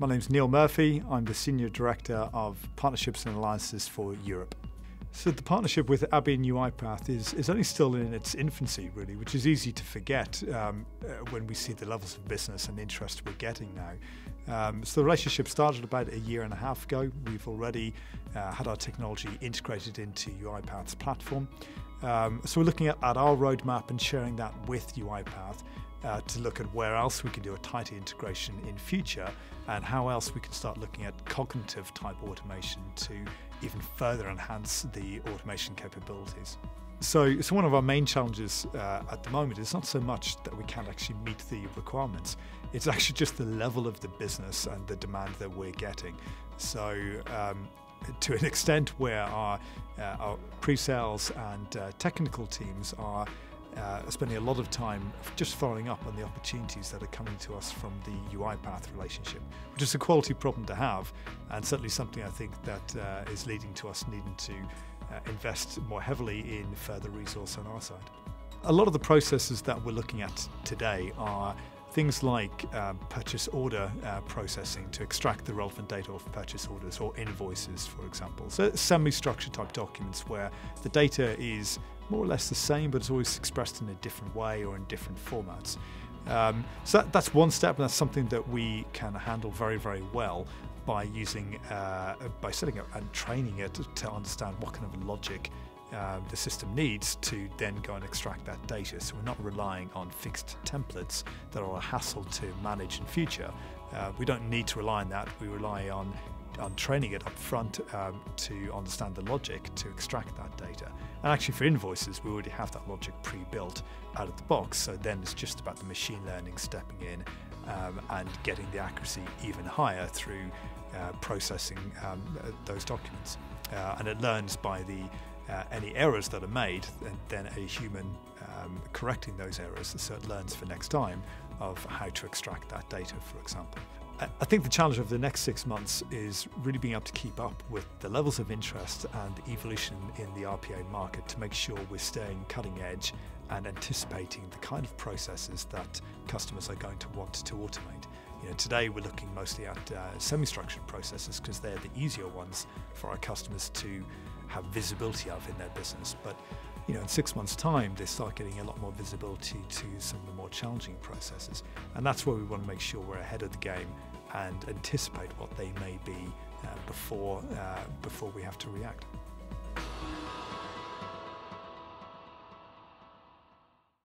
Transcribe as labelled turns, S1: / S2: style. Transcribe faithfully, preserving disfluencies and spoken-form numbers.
S1: My name's Neil Murphy. I'm the Senior Director of Partnerships and Alliances for Europe. So the partnership with ABBYY and UiPath is, is only still in its infancy, really, which is easy to forget um, uh, when we see the levels of business and interest we're getting now. Um, so the relationship started about a year and a half ago. We've already uh, had our technology integrated into UiPath's platform. Um, so we're looking at, at our roadmap and sharing that with UiPath uh, to look at where else we can do a tighter integration in future and how else we can start looking at cognitive type automation to even further enhance the automation capabilities. So, so one of our main challenges uh, at the moment is not so much that we can't actually meet the requirements, it's actually just the level of the business and the demand that we're getting. So um, to an extent where our, uh, our pre-sales and uh, technical teams are Uh, spending a lot of time just following up on the opportunities that are coming to us from the UiPath relationship, which is a quality problem to have, and certainly something I think that uh, is leading to us needing to uh, invest more heavily in further resource on our side. A lot of the processes that we're looking at today are things like um, purchase order uh, processing to extract the relevant data of purchase orders or invoices, for example. So semi-structured type documents where the data is more or less the same, but it's always expressed in a different way or in different formats. Um, so that, that's one step, and that's something that we can handle very, very well by using, uh, by setting up and training it to, to understand what kind of logic uh, the system needs to then go and extract that data. So we're not relying on fixed templates that are a hassle to manage in future. Uh, we don't need to rely on that. We rely on on training it up front um, to understand the logic to extract that data. And actually for invoices, we already have that logic pre-built out of the box, so then it's just about the machine learning stepping in um, and getting the accuracy even higher through uh, processing um, those documents. Uh, and it learns by the uh, any errors that are made, and then a human um, correcting those errors, so it learns for next time of how to extract that data, for example. I think the challenge of the next six months is really being able to keep up with the levels of interest and the evolution in the R P A market to make sure we're staying cutting edge and anticipating the kind of processes that customers are going to want to automate. You know, today we're looking mostly at uh, semi-structured processes because they're the easier ones for our customers to have visibility of in their business. But you know, in six months' time, they start getting a lot more visibility to some of the more challenging processes. And that's where we want to make sure we're ahead of the game and anticipate what they may be uh, before, uh, before we have to react.